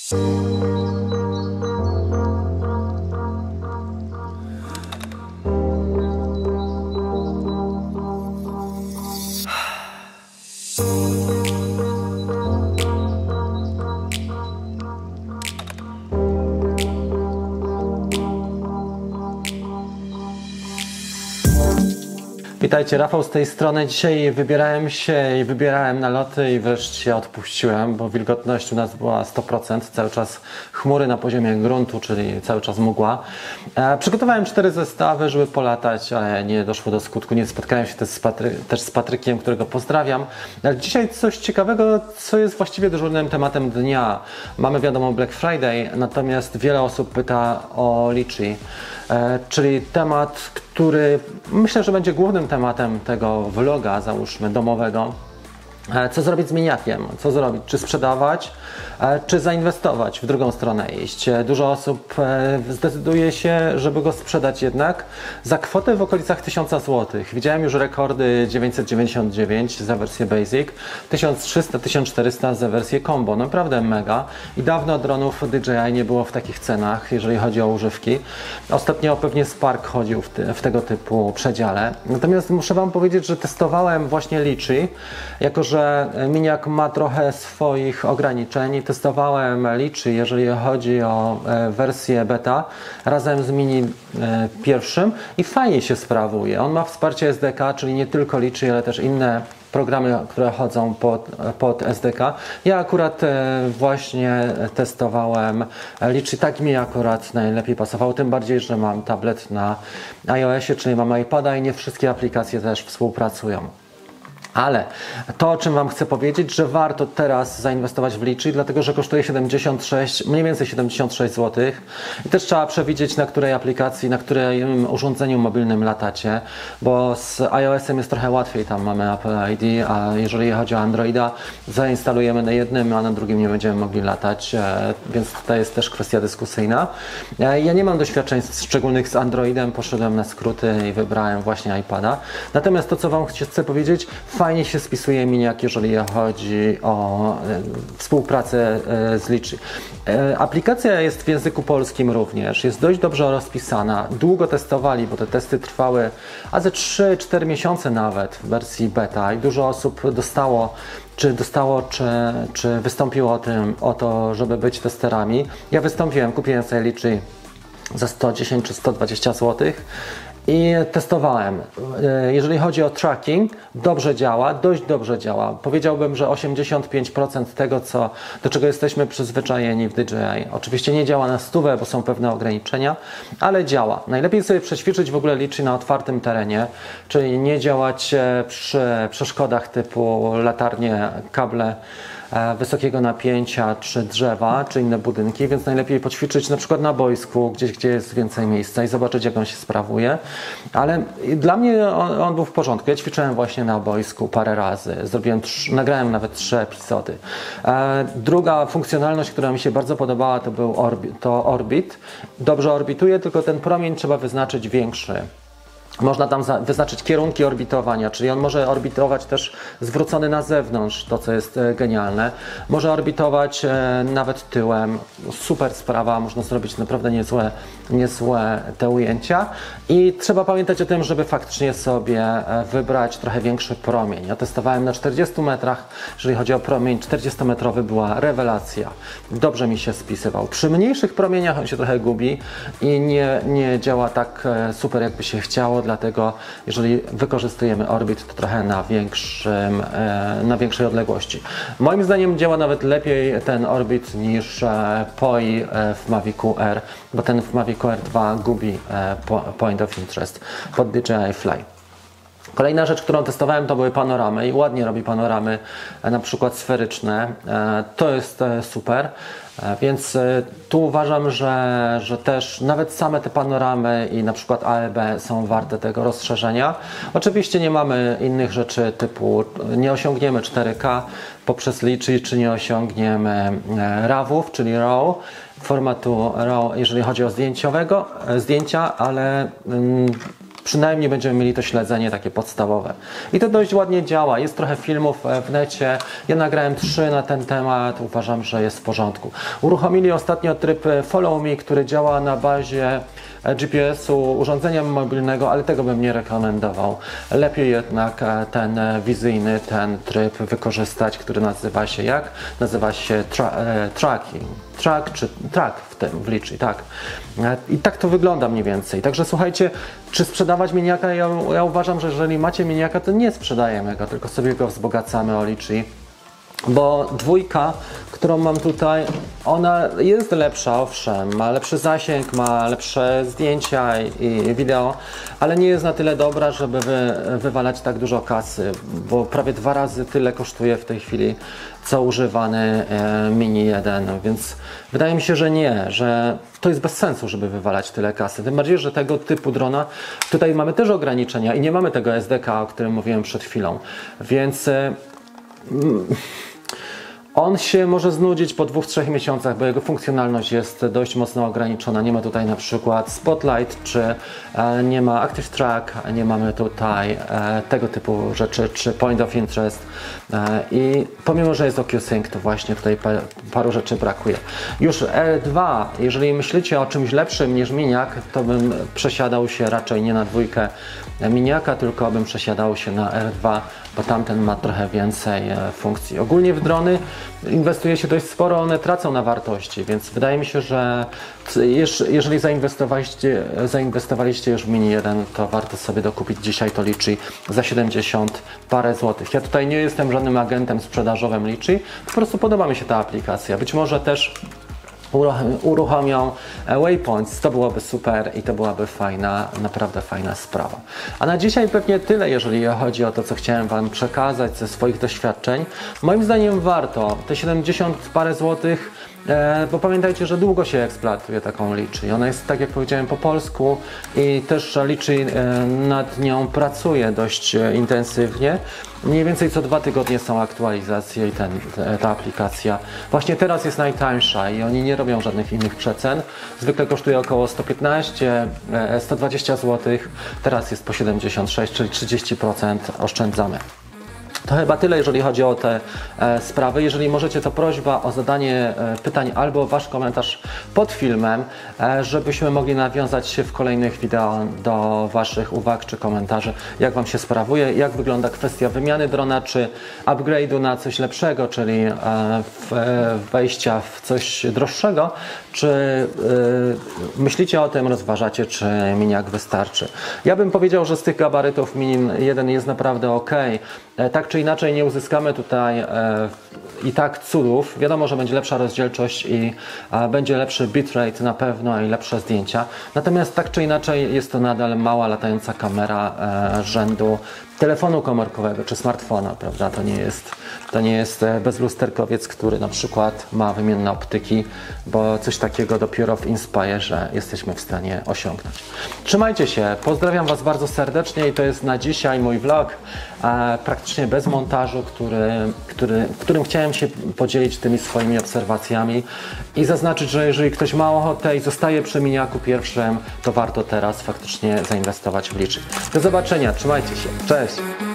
Witajcie, Rafał z tej strony. Dzisiaj wybierałem na loty i wreszcie odpuściłem, bo wilgotność u nas była 100%, cały czas chmury na poziomie gruntu, czyli cały czas mgła. Przygotowałem 4 zestawy, żeby polatać, ale nie doszło do skutku. Nie spotkałem się też z Patrykiem, którego pozdrawiam. Ale dzisiaj coś ciekawego, co jest właściwie dyżurnym tematem dnia. Mamy wiadomo Black Friday, natomiast wiele osób pyta o Litchi, czyli temat, który myślę, że będzie głównym tematem tego vloga, załóżmy, domowego. Co zrobić z miniakiem? Co zrobić? Czy sprzedawać, czy zainwestować, w drugą stronę iść? Dużo osób zdecyduje się, żeby go sprzedać jednak za kwotę w okolicach 1000 zł. Widziałem już rekordy 999 za wersję Basic, 1300-1400 za wersję Combo. Naprawdę mega. I dawno dronów DJI nie było w takich cenach, jeżeli chodzi o używki. Ostatnio pewnie Spark chodził w tego typu przedziale. Natomiast muszę Wam powiedzieć, że testowałem właśnie Litchi, jako że miniak ma trochę swoich ograniczeń. Testowałem Litchi, jeżeli chodzi o wersję beta, razem z mini pierwszym i fajnie się sprawuje. On ma wsparcie SDK, czyli nie tylko Litchi, ale też inne programy, które chodzą pod SDK. Ja akurat właśnie testowałem Litchi, tak mi akurat najlepiej pasował, tym bardziej, że mam tablet na iOSie, czyli mam iPada i nie wszystkie aplikacje też współpracują. Ale to, o czym Wam chcę powiedzieć, że warto teraz zainwestować w Litchi, dlatego że kosztuje mniej więcej 76 zł. I też trzeba przewidzieć, na której aplikacji, na którym urządzeniu mobilnym latacie, bo z iOS-em jest trochę łatwiej, tam mamy Apple ID, a jeżeli chodzi o Androida, zainstalujemy na jednym, a na drugim nie będziemy mogli latać, więc tutaj jest też kwestia dyskusyjna. Ja nie mam doświadczeń szczególnych z Androidem, poszedłem na skróty i wybrałem właśnie iPada. Natomiast to, co Wam chcę powiedzieć, fajnie się spisuje miniak, jeżeli chodzi o współpracę z Litchi. Aplikacja jest w języku polskim również, jest dość dobrze rozpisana. Długo testowali, bo te testy trwały ze 3-4 miesiące nawet w wersji beta i dużo osób czy wystąpiło o to, żeby być testerami. Ja wystąpiłem, kupiłem sobie Litchi za 110 czy 120 zł. I testowałem. Jeżeli chodzi o tracking, dobrze działa, dość dobrze działa. Powiedziałbym, że 85% tego, do czego jesteśmy przyzwyczajeni w DJI. Oczywiście nie działa na stówę, bo są pewne ograniczenia, ale działa. Najlepiej sobie przećwiczyć w ogóle Litchi na otwartym terenie, czyli nie działać przy przeszkodach typu latarnie, kable wysokiego napięcia, czy drzewa, czy inne budynki, więc najlepiej poćwiczyć na przykład na boisku, gdzie jest więcej miejsca i zobaczyć, jak on się sprawuje. Ale dla mnie on był w porządku. Ja ćwiczyłem właśnie na boisku parę razy. Nagrałem nawet 3 epizody. Druga funkcjonalność, która mi się bardzo podobała, to Orbit. Dobrze orbituje, tylko ten promień trzeba wyznaczyć większy. Można tam wyznaczyć kierunki orbitowania, czyli on może orbitować też zwrócony na zewnątrz, to co jest genialne. Może orbitować nawet tyłem. Super sprawa, można zrobić naprawdę niezłe te ujęcia. I trzeba pamiętać o tym, żeby faktycznie sobie wybrać trochę większy promień. Ja testowałem na 40 metrach, jeżeli chodzi o promień 40-metrowy, była rewelacja. Dobrze mi się spisywał. Przy mniejszych promieniach on się trochę gubi i nie działa tak super, jakby się chciało. Dlatego jeżeli wykorzystujemy Orbit, to trochę na większej odległości. Moim zdaniem działa nawet lepiej ten Orbit niż POI w Mavicu R, bo ten w Mavicu R2 gubi Point of Interest pod DJI Fly. Kolejna rzecz, którą testowałem, to były panoramy i ładnie robi panoramy, na przykład sferyczne. To jest super, więc tu uważam, że też nawet same te panoramy i na przykład AEB są warte tego rozszerzenia. Oczywiście nie mamy innych rzeczy typu, nie osiągniemy 4K poprzez Litchi, czy nie osiągniemy RAW-ów, czyli RAW, formatu RAW, jeżeli chodzi o zdjęcia, ale przynajmniej będziemy mieli to śledzenie takie podstawowe. I to dość ładnie działa. Jest trochę filmów w necie. Ja nagrałem 3 na ten temat. Uważam, że jest w porządku. Uruchomili ostatnio tryb Follow Me, który działa na bazie GPS-u urządzenia mobilnego, ale tego bym nie rekomendował. Lepiej jednak ten wizyjny, ten tryb wykorzystać, który nazywa się jak? Nazywa się tracking. Track w Litchi, tak. I tak to wygląda mniej więcej. Także słuchajcie, czy sprzedawać miniaka? Ja uważam, że jeżeli macie miniaka, to nie sprzedajemy go, tylko sobie go wzbogacamy o Litchi. Bo dwójka, którą mam tutaj, ona jest lepsza, owszem, ma lepszy zasięg, ma lepsze zdjęcia i wideo, ale nie jest na tyle dobra, żeby wywalać tak dużo kasy, bo prawie 2 razy tyle kosztuje w tej chwili, co używany Mini 1, więc wydaje mi się, że nie, że to jest bez sensu, żeby wywalać tyle kasy. Tym bardziej, że tego typu drona, tutaj mamy też ograniczenia i nie mamy tego SDK, o którym mówiłem przed chwilą, więc on się może znudzić po 2-3 miesiącach, bo jego funkcjonalność jest dość mocno ograniczona. Nie ma tutaj na przykład Spotlight, czy nie ma Active Track, nie mamy tutaj tego typu rzeczy, czy Point of Interest. I pomimo, że jest OcuSync, to właśnie tutaj paru rzeczy brakuje. Już R2, jeżeli myślicie o czymś lepszym niż miniak, to bym przesiadał się raczej nie na dwójkę miniaka, tylko bym przesiadał się na R2, bo tamten ma trochę więcej funkcji. Ogólnie w drony inwestuje się dość sporo, one tracą na wartości, więc wydaje mi się, że jeżeli zainwestowaliście już w Mini 1, to warto sobie dokupić dzisiaj to Litchi za 70 parę złotych. Ja tutaj nie jestem żadnym agentem sprzedażowym Litchi, po prostu podoba mi się ta aplikacja. Być może też uruchomią Waypoints, to byłoby super i to byłaby fajna, naprawdę fajna sprawa. A na dzisiaj pewnie tyle, jeżeli chodzi o to, co chciałem Wam przekazać ze swoich doświadczeń. Moim zdaniem warto te 70 parę złotych, bo pamiętajcie, że długo się eksploatuje taką Litchi. Ona jest, tak jak powiedziałem, po polsku i też Litchi nad nią pracuje dość intensywnie. Mniej więcej co 2 tygodnie są aktualizacje i ta aplikacja. Właśnie teraz jest najtańsza i oni nie robią żadnych innych przecen. Zwykle kosztuje około 115, 120 zł. Teraz jest po 76, czyli 30% oszczędzamy. To chyba tyle, jeżeli chodzi o te sprawy. Jeżeli możecie, to prośba o zadanie pytań albo Wasz komentarz pod filmem, żebyśmy mogli nawiązać się w kolejnych wideo do Waszych uwag czy komentarzy, jak Wam się sprawuje, jak wygląda kwestia wymiany drona, czy upgrade'u na coś lepszego, czyli wejścia w coś droższego, czy myślicie o tym, rozważacie, czy miniak wystarczy. Ja bym powiedział, że z tych gabarytów Mini 1 jest naprawdę ok. Tak czy inaczej nie uzyskamy tutaj i tak cudów. Wiadomo, że będzie lepsza rozdzielczość i będzie lepszy bitrate na pewno i lepsze zdjęcia. Natomiast tak czy inaczej jest to nadal mała latająca kamera rzędu telefonu komórkowego czy smartfona, prawda? To nie jest bezlusterkowiec, który na przykład ma wymienne optyki, bo coś takiego dopiero w Inspire jesteśmy w stanie osiągnąć. Trzymajcie się, pozdrawiam Was bardzo serdecznie i to jest na dzisiaj mój vlog, praktycznie bez montażu, w którym chciałem się podzielić tymi swoimi obserwacjami i zaznaczyć, że jeżeli ktoś ma ochotę i zostaje przy miniaku pierwszym, to warto teraz faktycznie zainwestować w Litchi. Do zobaczenia, trzymajcie się, cześć!